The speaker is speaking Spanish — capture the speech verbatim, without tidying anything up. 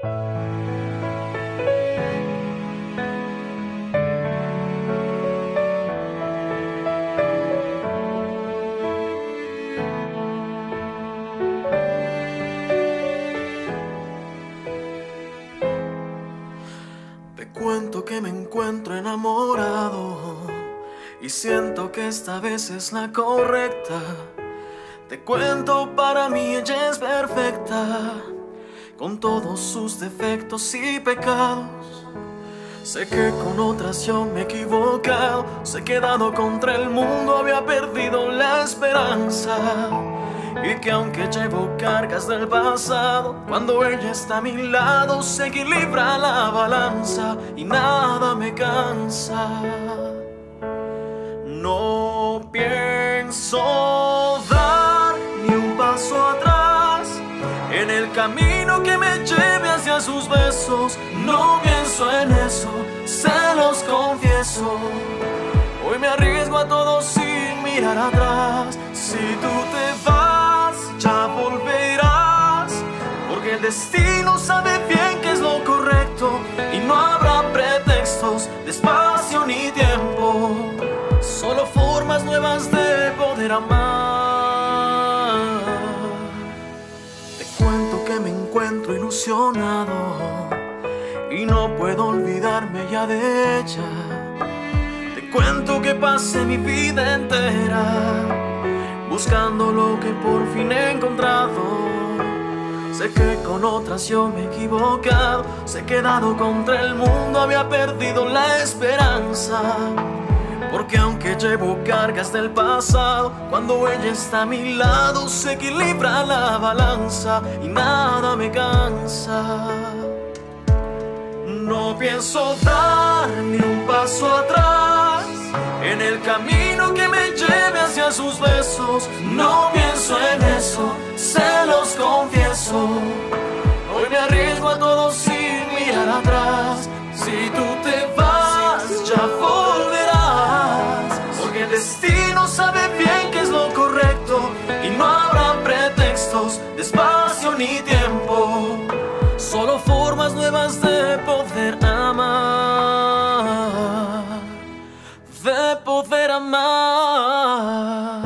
Te cuento que me encuentro enamorado y siento que esta vez es la correcta. Te cuento, para mí ella es perfecta, con todos sus defectos y pecados. Sé que con otras yo me he equivocado, sé que he dado contra el mundo, había perdido la esperanza. Y que aunque llevo cargas del pasado, cuando ella está a mi lado se equilibra la balanza y nada me cansa. No pienso dar ni un paso atrás en el camino que me lleve hacia sus besos. No pienso en eso, se los confieso. Hoy me arriesgo a todo sin mirar atrás. Si tú te vas, ya volverás, porque el destino sabe bien que es lo correcto y no habrá pretextos de espacio ni tiempo, solo formas nuevas de poder amar. Te cuento que me encuentro ilusionado y no puedo olvidarme ya de ella. Te cuento que pasé mi vida entera buscando lo que por fin he encontrado. Sé que con otras yo me he equivocado, sé que he dado contra el mundo, había perdido la esperanza. Porque aunque llevo cargas del pasado, cuando ella está a mi lado se equilibra la balanza y nada me cansa. No pienso dar ni un paso atrás en el camino que me lleve hacia sus besos. No pienso en eso, se los confieso. Hoy me arriesgo a todo sin mirar atrás. Si tú te vas, ya volverás, porque el destino sabe bien que es lo correcto y no habrá pretextos de espacio ni tiempo, solo formas nuevas de poder amar, de poder amar.